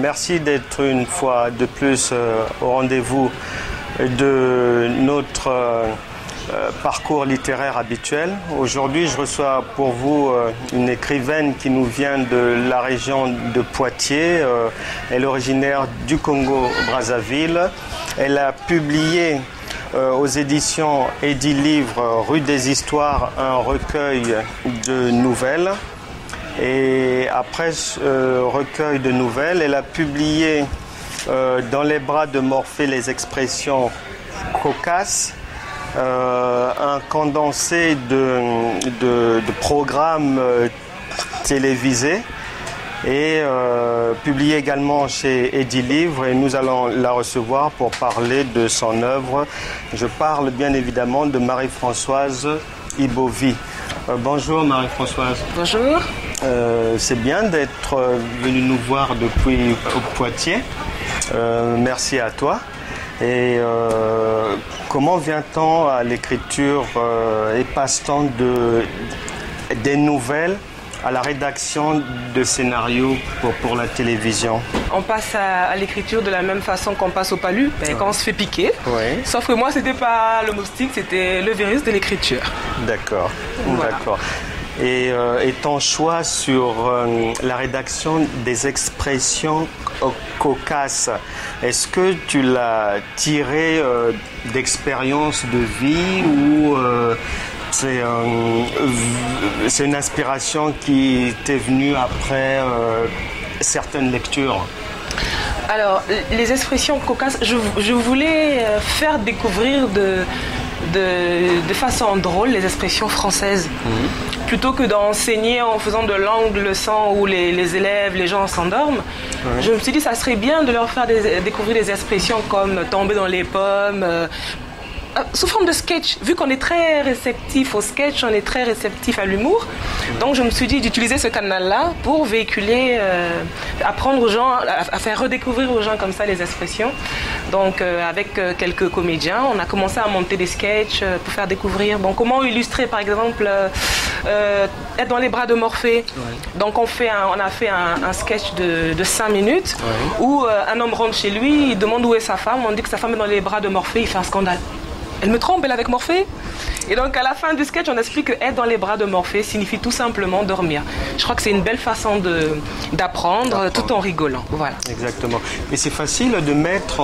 merci d'être une fois de plus au rendez-vous de notre parcours littéraire habituel. Aujourd'hui, je reçois pour vous une écrivaine qui nous vient de la région de Poitiers. Elle est originaire du Congo-Brazzaville. Elle a publié aux éditions Edilivre Rue des Histoires un recueil de nouvelles. Et après ce recueil de nouvelles, elle a publié Dans les bras de Morphée les expressions cocasses, un condensé de programmes télévisés et publié également chez Edilivre, et nous allons la recevoir pour parler de son œuvre. Je parle bien évidemment de Marie-Françoise Ibovi. Bonjour Marie-Françoise. Bonjour. C'est bien d'être venue nous voir depuis Poitiers. Merci à toi. Et comment vient-on à l'écriture et passe-t-on des nouvelles à la rédaction de scénarios pour la télévision? On passe à l'écriture de la même façon qu'on passe au palu, quand on se fait piquer. Oui. Sauf que moi, c'était pas le moustique, c'était le virus de l'écriture. D'accord. Voilà. D'accord. Et ton choix sur la rédaction des expressions cocasses, est-ce que tu l'as tiré d'expérience de vie ou c'est une inspiration qui t'est venue après certaines lectures? Alors, les expressions cocasses, je voulais faire découvrir de façon drôle les expressions françaises. Plutôt que d'enseigner en faisant de langue leçon où les élèves, les gens s'endorment, je me suis dit que ça serait bien de leur faire découvrir des expressions comme tomber dans les pommes, sous forme de sketch. Vu qu'on est très réceptif au sketch, on est très réceptif à l'humour. Donc je me suis dit d'utiliser ce canal-là pour véhiculer, apprendre aux gens, à faire redécouvrir aux gens comme ça les expressions. Donc avec quelques comédiens, on a commencé à monter des sketchs pour faire découvrir. Bon, comment illustrer par exemple être dans les bras de Morphée. Donc on a fait un sketch de 5 minutes où un homme rentre chez lui, il demande où est sa femme, on dit que sa femme est dans les bras de Morphée, il fait un scandale. Elle me trompe, elle est avec Morphée. Et donc à la fin du sketch, on explique que être dans les bras de Morphée signifie tout simplement dormir. Je crois que c'est une belle façon d'apprendre tout en rigolant. Voilà. Exactement. Et c'est facile de mettre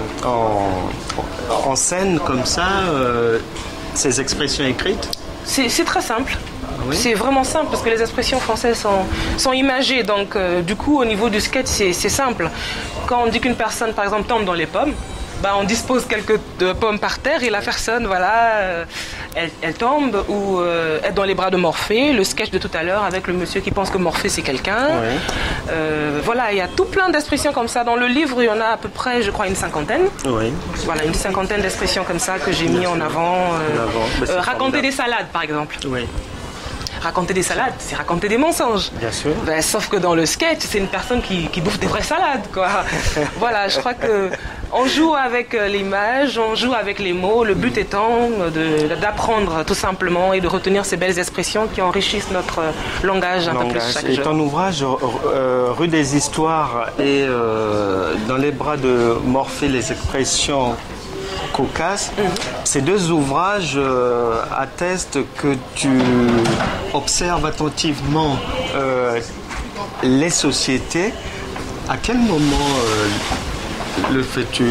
en scène comme ça ces expressions écrites? C'est très simple. Oui. C'est vraiment simple parce que les expressions françaises sont imagées. Donc du coup, au niveau du sketch, c'est simple. Quand on dit qu'une personne, par exemple, tombe dans les pommes, on dispose quelques pommes par terre et la personne, elle tombe ou est dans les bras de Morphée. Le sketch de tout à l'heure avec le monsieur qui pense que Morphée c'est quelqu'un. Voilà, il y a tout plein d'expressions comme ça. Dans le livre, il y en a à peu près, je crois, une cinquantaine. Voilà, une cinquantaine d'expressions comme ça que j'ai mis en avant. Raconter des salades, par exemple. Raconter des salades, c'est raconter des mensonges. Bien sûr. Sauf que dans le sketch, c'est une personne qui bouffe des vraies salades, quoi. Voilà, je crois que on joue avec l'image, on joue avec les mots. Le but étant d'apprendre tout simplement et de retenir ces belles expressions qui enrichissent notre langage un peu plus chaque jour. Et ton ouvrage, Rue des Histoires et Dans les bras de Morphée les expressions cocasses, ces deux ouvrages attestent que tu observes attentivement les sociétés. À quel moment le fais-tu?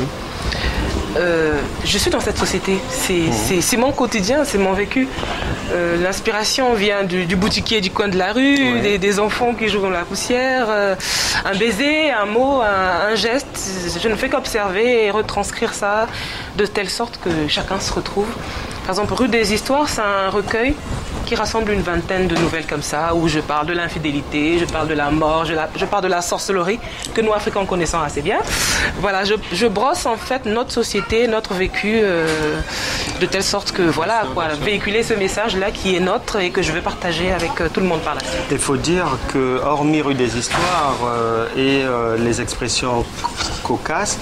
Je suis dans cette société, c'est mon quotidien, c'est mon vécu. L'inspiration vient du boutiquier du coin de la rue, des enfants qui jouent dans la poussière, un baiser, un mot, un geste. Je ne fais qu'observer et retranscrire ça de telle sorte que chacun se retrouve. Par exemple, Rue des Histoires, c'est un recueil qui rassemble une vingtaine de nouvelles comme ça, où je parle de l'infidélité, je parle de la mort, je parle de la sorcellerie, que nous, Africains, connaissons assez bien. Voilà, je brosse en fait notre société, notre vécu, de telle sorte que, véhiculer ce message-là qui est nôtre et que je vais partager avec tout le monde par la suite. Il faut dire que, hormis Rue des Histoires et les expressions cocasses,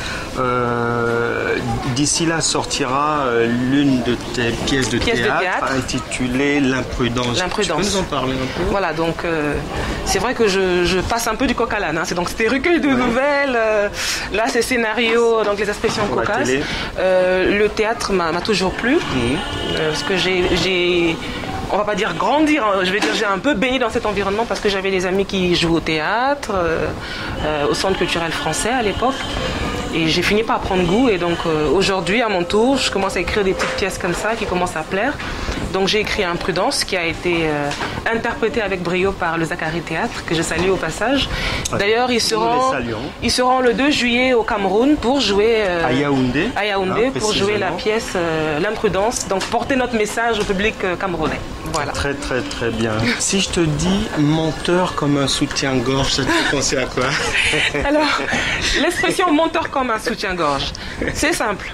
d'ici là sortira l'une de tes pièces de théâtre intitulée L'Impudence. l'imprudence. Tu peux nous en parler un peu? Voilà, donc c'est vrai que je passe un peu du coq à l'âne. Hein. C'était recueil de nouvelles, là c'est scénario, donc les expressions cocasses. Le théâtre m'a toujours plu, parce que j'ai on va pas dire grandir, je vais dire j'ai un peu baigné dans cet environnement parce que j'avais des amis qui jouaient au théâtre, au Centre culturel français à l'époque. Et j'ai fini par prendre goût et donc aujourd'hui à mon tour je commence à écrire des petites pièces comme ça qui commencent à plaire. Donc j'ai écrit Imprudence qui a été interprété avec brio par le Zachary Théâtre que je salue au passage. D'ailleurs ils seront le 2 juillet au Cameroun pour jouer à Yaoundé pour jouer la pièce L'Imprudence, donc porter notre message au public camerounais. Voilà. Très très très bien. Si je te dis menteur comme un soutien-gorge, ça te fait penser à quoi? Alors, l'expression menteur comme un soutien-gorge, c'est simple.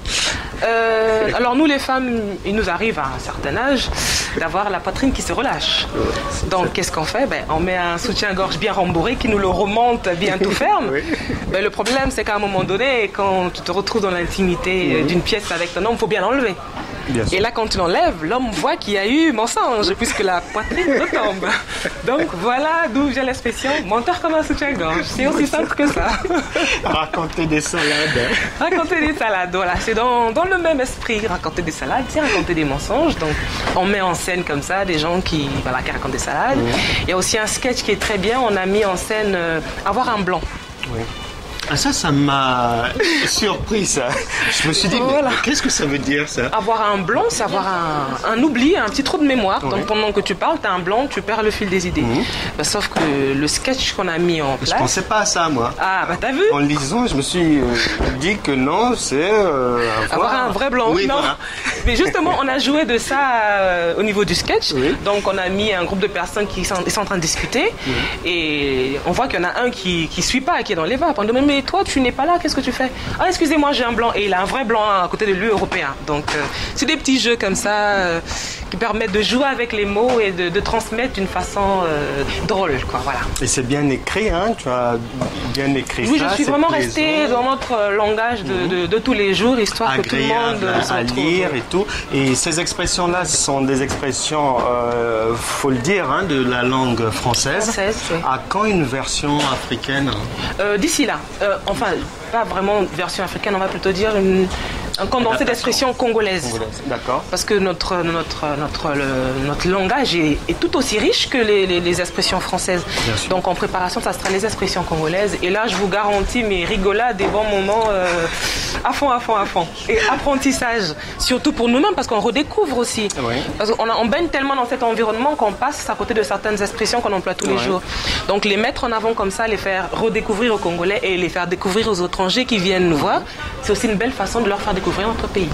Alors nous les femmes, il nous arrive à un certain âge d'avoir la poitrine qui se relâche. Donc qu'est-ce qu'on fait? On met un soutien-gorge bien rembourré qui nous le remonte bien tout ferme. Le problème c'est qu'à un moment donné, quand tu te retrouves dans l'intimité d'une pièce avec ton homme, il faut bien l'enlever. Et là, quand tu l'enlèves, l'homme voit qu'il y a eu mensonge puisque la poitrine retombe. Donc voilà d'où vient l'expression menteur comme un soutien-gorge. C'est aussi simple que ça. Raconter des salades. Raconter des salades, voilà. C'est dans le même esprit. Raconter des salades, c'est raconter des mensonges. Donc on met en scène comme ça des gens qui racontent des salades. Il y a aussi un sketch qui est très bien. On a mis en scène avoir un blanc. Oui. Ah, ça m'a surpris, ça. Je me suis dit, voilà. Qu'est-ce que ça veut dire, ça? Avoir un blanc, c'est avoir un oubli, un petit trou de mémoire. Oui. Donc pendant que tu parles, tu as un blanc, tu perds le fil des idées. Sauf que le sketch qu'on a mis en place... Je pensais pas à ça, moi. Ah, t'as vu? En le lisant, je me suis dit que non, c'est... avoir un vrai blanc. Oui, non. Voilà. Mais justement, on a joué de ça au niveau du sketch. Donc on a mis un groupe de personnes qui sont en train de discuter. Et on voit qu'il y en a un qui suit pas, qui est dans les vapes. On demande, mais toi, tu n'es pas là, qu'est-ce que tu fais? Ah, excusez-moi, j'ai un blanc. Et il a un vrai blanc à côté de lui, européen. Donc, c'est des petits jeux comme ça qui permettent de jouer avec les mots et de transmettre d'une façon drôle, quoi, voilà. Et c'est bien écrit, hein? Tu as bien écrit oui, ça. Oui, je suis vraiment restée dans notre langage de tous les jours, histoire agréable que tout le monde à lire et tout. Et ces expressions-là, ce sont des expressions, faut le dire, hein, de la langue française. Oui. À quand une version africaine? D'ici là. Enfin, pas vraiment version africaine, on va plutôt dire un condensé d'expression congolaise. D'accord. Parce que notre langage est tout aussi riche que les expressions françaises. Donc en préparation, ça sera les expressions congolaises. Et là, je vous garantis mes rigolades, des bons moments à fond. Et apprentissage, surtout pour nous-mêmes, parce qu'on redécouvre aussi. Oui. Parce qu'on baigne tellement dans cet environnement qu'on passe à côté de certaines expressions qu'on emploie tous les jours. Donc les mettre en avant comme ça, les faire redécouvrir aux Congolais et les faire découvrir aux étrangers qui viennent nous voir, c'est aussi une belle façon de leur faire découvrir notre pays.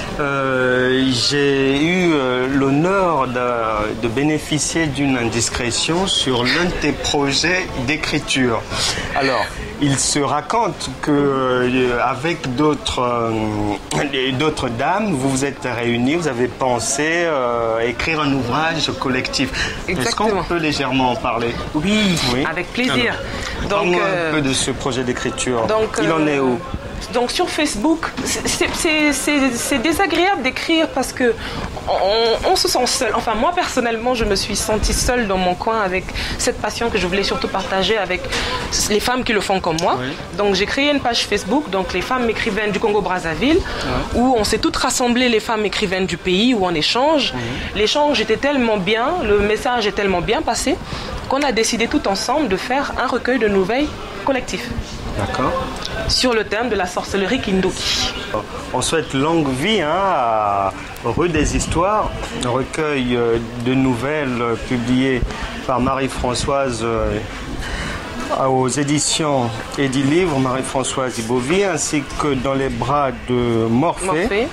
J'ai eu l'honneur de bénéficier d'une indiscrétion sur l'un de tes projets d'écriture. Alors, il se raconte qu'avec d'autres dames, vous vous êtes réunis, vous avez pensé écrire un ouvrage collectif. Exactement. Est-ce qu'on peut légèrement en parler? Oui, avec plaisir. Parle-moi un peu de ce projet d'écriture. Il en est où? Donc sur Facebook, c'est désagréable d'écrire parce que on se sent seul. Enfin moi personnellement, je me suis sentie seule dans mon coin avec cette passion que je voulais surtout partager avec les femmes qui le font comme moi. Donc j'ai créé une page Facebook, donc les femmes écrivaines du Congo-Brazzaville, où on s'est toutes rassemblées, les femmes écrivaines du pays, où on échange. L'échange était tellement bien, le message est tellement bien passé qu'on a décidé tout ensemble de faire un recueil de nouvelles collectif. D'accord. Sur le thème de la sorcellerie Kindoki. On souhaite longue vie à Rue des Histoires, un recueil de nouvelles publié par Marie-Françoise aux éditions Édilivre, Marie-Françoise Ibovie, ainsi que dans les bras de Morphée.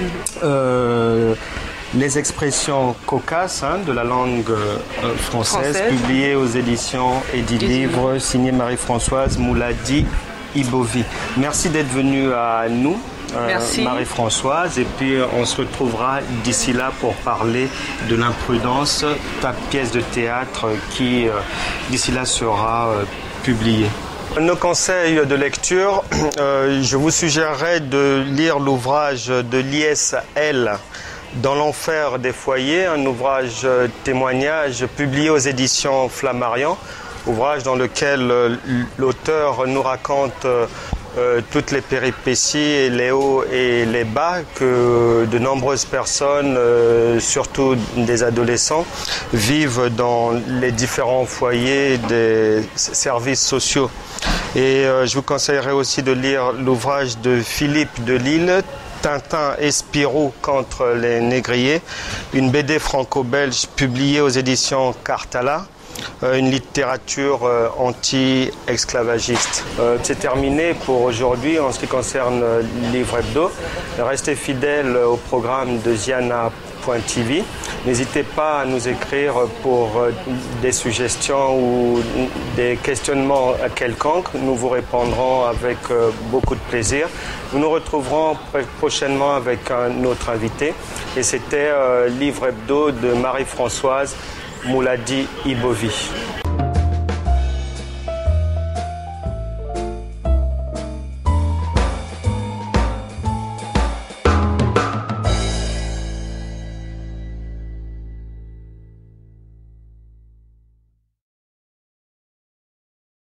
Les expressions cocasses de la langue française, publiées aux éditions Édilivre, signé Marie-Françoise Mouladi Ibovie. Merci d'être venue à nous, Marie-Françoise, et puis on se retrouvera d'ici là pour parler de l'imprudence, ta pièce de théâtre qui d'ici là sera publiée. Nos conseils de lecture, je vous suggérerais de lire l'ouvrage de Lies L. Dans l'enfer des foyers, un ouvrage témoignage publié aux éditions Flammarion, ouvrage dans lequel l'auteur nous raconte toutes les péripéties et les hauts et les bas que de nombreuses personnes, surtout des adolescents, vivent dans les différents foyers des services sociaux. Et je vous conseillerais aussi de lire l'ouvrage de Philippe Delisle, Tintin et Spirou contre les négriers, une BD franco-belge publiée aux éditions Cartala, une littérature anti-esclavagiste. C'est terminé pour aujourd'hui en ce qui concerne Livre Hebdo. Restez fidèles au programme de Ziana.tv. N'hésitez pas à nous écrire pour des suggestions ou des questionnements quelconques. Nous vous répondrons avec beaucoup de plaisir. Nous nous retrouverons prochainement avec un autre invité. Et c'était Livre Hebdo de Marie-Françoise Mouladi Ibovi.